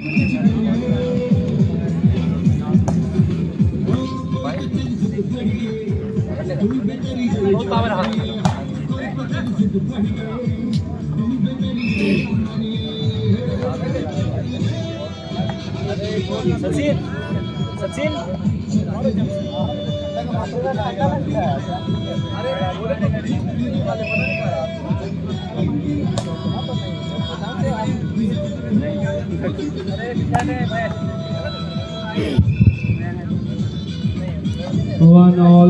Sachin Sachin One all.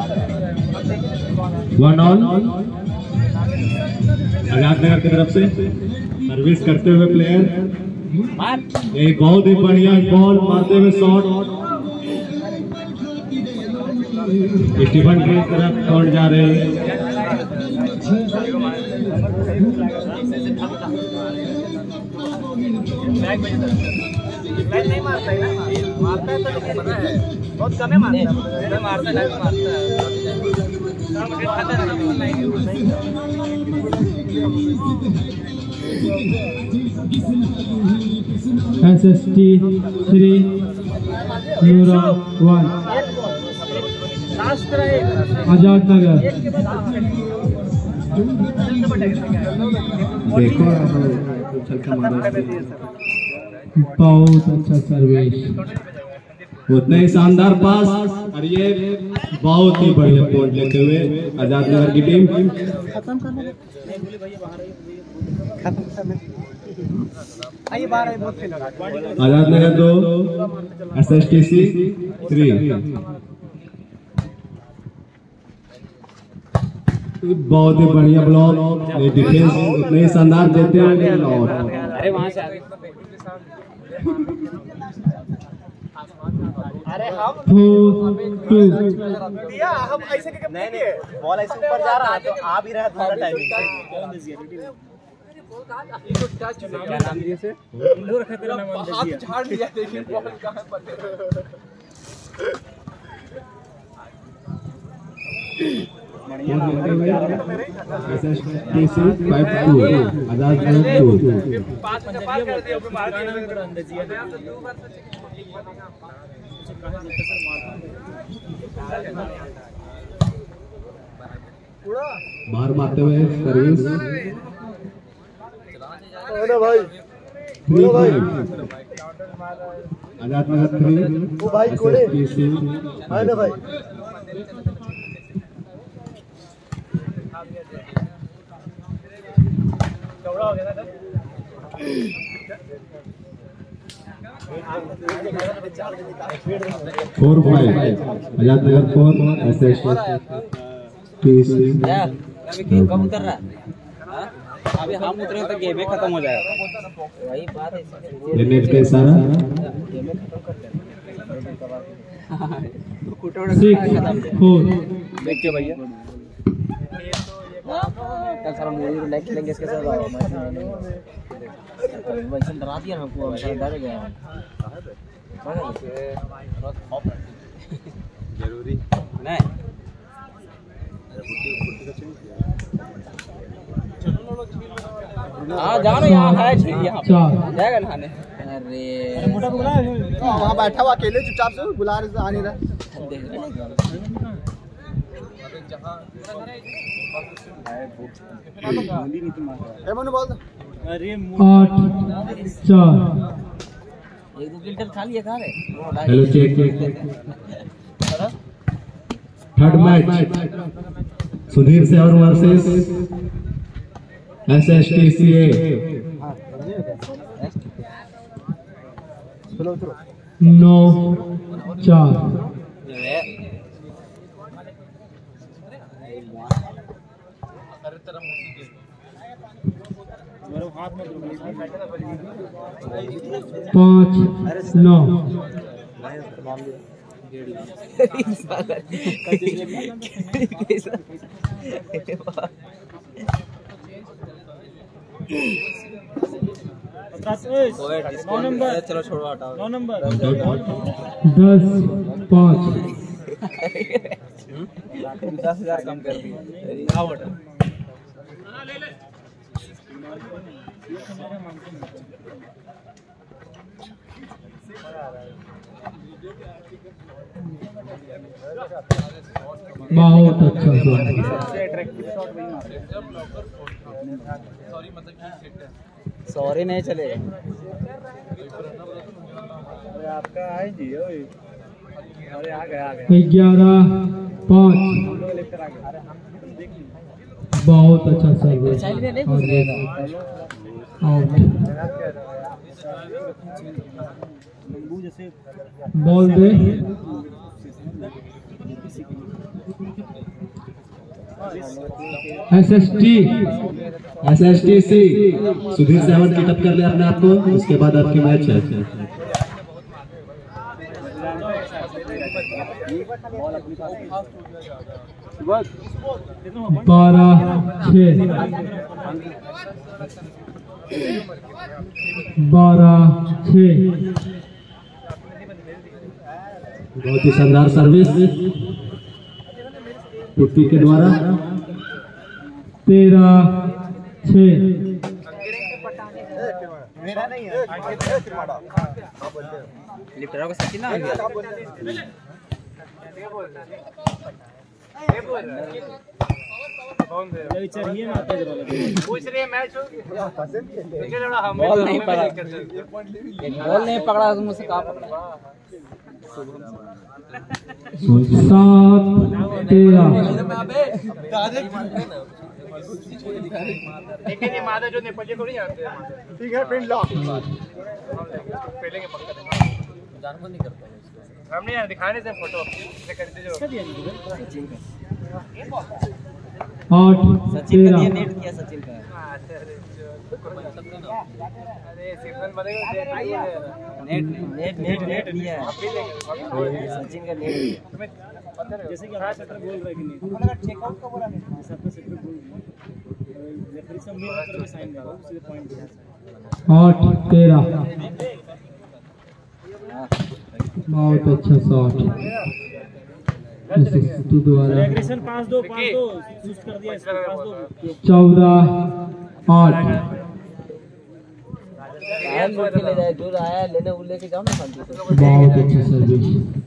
Azadnagar की तरफ से सर्विस करते हुए प्लेयर एक बहुत ही बढ़िया बॉल मारते हुए शॉट स्टीफन की तरफ शॉट जा रहे हैं। नहीं मारता है ना, मारता है तो लेकिन पता है बहुत कम है मारता है SST 3 Euro 1 आजादनगर। देखो बहुत अच्छा सर्विस, उतना ही शानदार पास और ये बहुत ही बढ़िया पॉइंट लेते हुए आजादनगर की टीम। आजादनगर 2 SSTC 3। बहुत ही बढ़िया ब्लॉक, डिफेंस उतना ही शानदार देते हैं। अरे वहां से अरे हम दिया हम ऐसे के नहीं बॉल ऐसे ऊपर जा रहा तो आ भी रहा थोड़ा टाइमिंग। क्या नाम दिए से इंदौर रखा तेरा नाम हाथ झाड़ लिया, देखिए बॉल कहां पर SSTC 5-2 आजादनगर 2। 5 का पार कर दिया ऊपर मार दिया अंदाजिया बाहर मारते हुए सर्विस भाई आजादनगर 3 वो भाई कोड़े SSTC है ना भाई। चौड़ा हो गया था 4-5 आजादनगर 4 SSTC। अभी गेम कम कर रहा है, अभी हम उतरे तो गेम खत्म हो जाएगा। वही बात है, ये नेट का इशारा। देखिए भैया कल सारा मूवी लाइक लेंगे इसके साथ वैसे डरा दिया ना हमको, वैसे डर गया जरूरी नहीं। हाँ जाओ यहाँ है यहाँ जाएगा नहाने। अरे वहाँ बैठा हुआ अकेले चुपचाप से बुला रहे आ नहीं रहा। बोल 8-4 एक दो गिल्टर खा लिया कहाँ रे। Hello check third match Sudhir से और वर्सेस SSTCA 9-4। पाँच 9 चलो छोड़ो हटाओ 9 नंबर 10-5 10,000 कम कर दिए। बहुत अच्छा शॉट। सॉरी नहीं चलेगा। आपका है जी। अरे आ गया 11-5। बहुत अच्छा सर्विस आउट। बॉल दे। SSTC सुधीर सेवन कीटअप कर ले अपने आप को, उसके बाद आपकी मैच है। 12-6 बहुत ही शानदार सर्विस पुट्टी के द्वारा। 13-6 मेरा नहीं है। लिफ्टर को सचिन ना आ गया। बॉल नहीं पकड़ा, बॉल नहीं पकड़ा तो मुझसे कहाँ पकड़ा। 7-13 ठीक है प्रिंट लॉक हम नहीं दिखाने से फोटो करते जो 8-13 नेट किया सचिन का। अरे सिग्नल बनेगा नेट नेट नेट नेट दिया है सचिन का नेट। जैसे कि हां सेटर बोल रहे कि नहीं चेकआउट का बोला नहीं सबका सेटर बोल रेफरी सब मेरा तरफ साइन करो सीधे पॉइंट 8-13 बहुत अच्छा शॉट द्वारा। एग्रेशन पास दो सुस्त कर दिया इसको पास दो 14-8 ले जाए दूर आया लेने वो लेके जाओ ना शांति से। बहुत अच्छा सर्विस।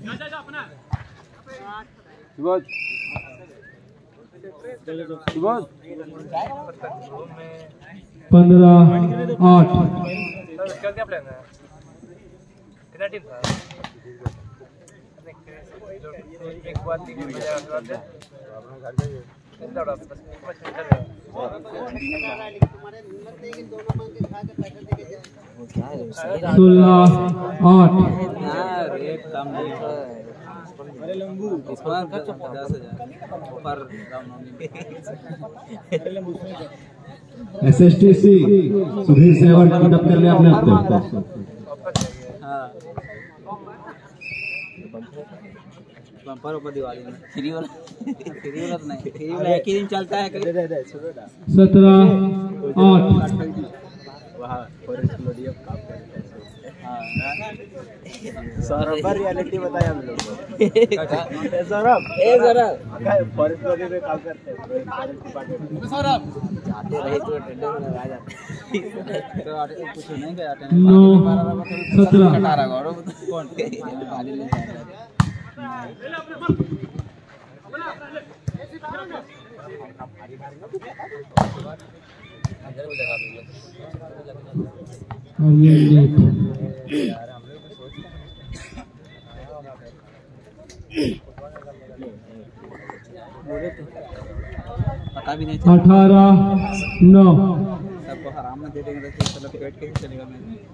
15-8 क्या प्लान है कितना टीम था एक बात नहीं अरे लंबू इस बार खर्च 50,000 पर SSTC सुधीर सेवन कीटअप कर ले अपने आप को। बम्पर ऊपर दिवाली में फ्री वाला तो नहीं, फ्री वाला एक ही दिन चलता है। 17-8 सौरभ रियलिटी बताए हम लोग सौरभ फॉरेस्ट लोडियो में काम करते हैं सौरभ जाते रहे तो टेंडर में आ जाते तो कुछ नहीं गया 9-17 18 और कौन पानी ले जाएगा। और ये लेट पता भी नहीं 18-9 सबको हराम में दे देंगे तो चलो पेट के ही चलेगा।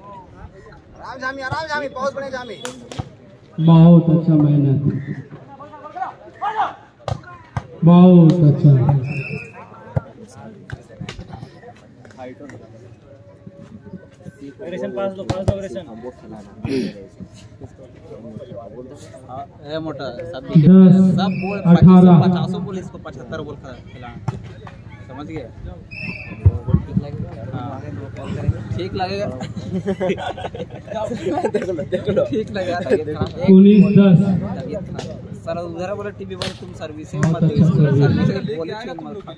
आराम जामी बहुत बड़े जामी बहुत अच्छा मेहनत बहुत अच्छा। एग्रेशन पास दो एग्रेशन ए मोटा सब 10, सब बोल 18 50 बोल इसको 75 बोल खिलाना समझ गए। ठीक लगेगा देख लो ठीक लगेगा। 19-10 सर उधर बोले टीवी बोले तुम सर्विसिंग बहुत मत अच्छा सर्विस। बोले छोड़ मत खा।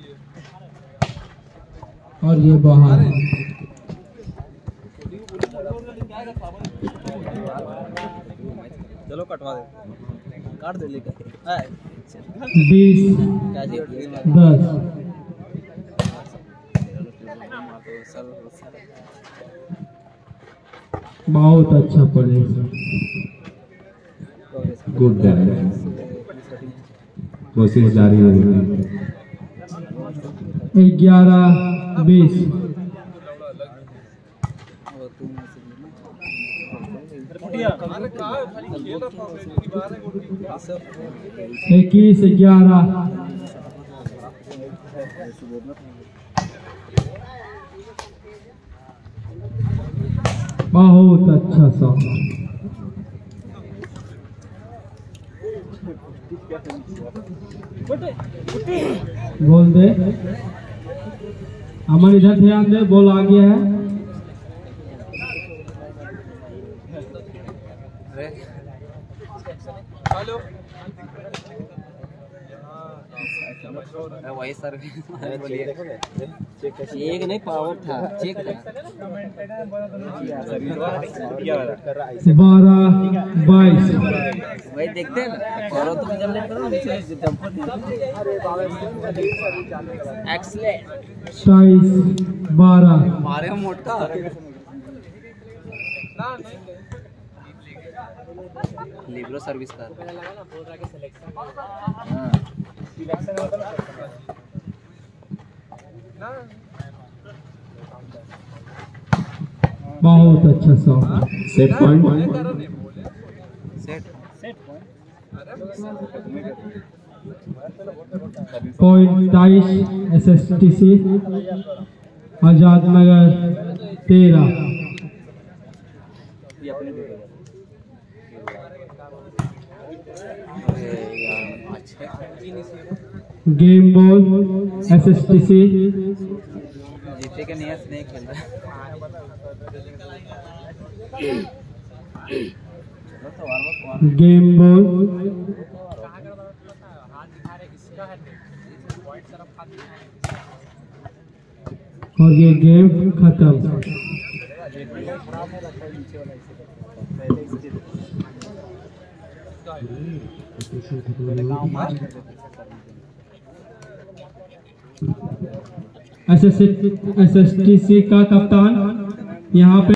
और ये बाहर चलो कटवा दे, काट दे लेकर 20-10। बहुत अच्छा प्रदर्शन, गुड बैलेंस, कोशिश जारी रहेगी। 11-20। 21-11। बहुत अच्छा सॉन्ग, बोल दे अमन, इधर ध्यान दे, बॉल आ गया है। वही सर चेक नहीं, पावर था, चेक था। 12-22। वही देखते हैं ना, और तुम जब लेते हो एक्सलेंट। 23-12। मारे हो मोटका लिब्रो सर्विस का। बहुत अच्छा song, set point. Point 23 SSTC Azad Nagar 13। Game ball SSTC जीते के नियत नहीं खेल रहा। गेम बॉल और ये गेम खत्म। SSTC का कप्तान यहाँ पे